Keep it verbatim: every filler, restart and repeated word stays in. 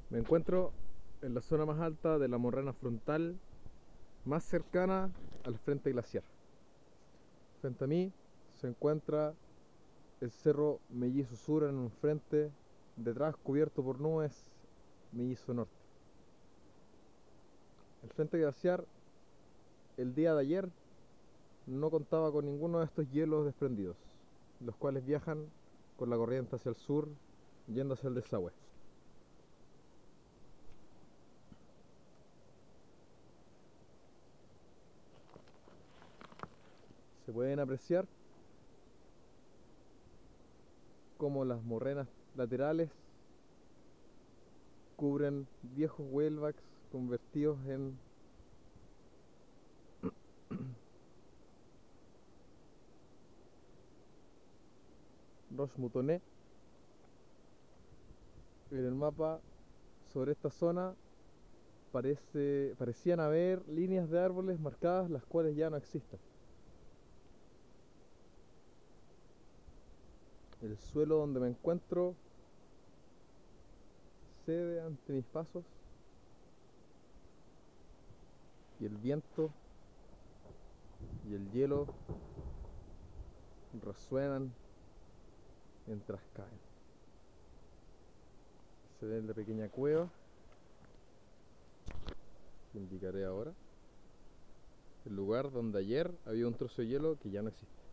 Me encuentro en la zona más alta de la morrena frontal, más cercana al frente glaciar. Frente a mí se encuentra el cerro Mellizo Sur en un frente, detrás cubierto por nubes, Mellizo Norte. El frente glaciar el día de ayer no contaba con ninguno de estos hielos desprendidos, los cuales viajan con la corriente hacia el sur, yendo hacia el desagüe. Se pueden apreciar como las morrenas laterales cubren viejos whalebacks convertidos en roche moutonné. En el mapa sobre esta zona parece, parecían haber líneas de árboles marcadas, las cuales ya no existen. El suelo donde me encuentro cede ante mis pasos y el viento y el hielo resuenan mientras caen. Se ve la pequeña cueva que indicaré ahora, el lugar donde ayer había un trozo de hielo que ya no existe.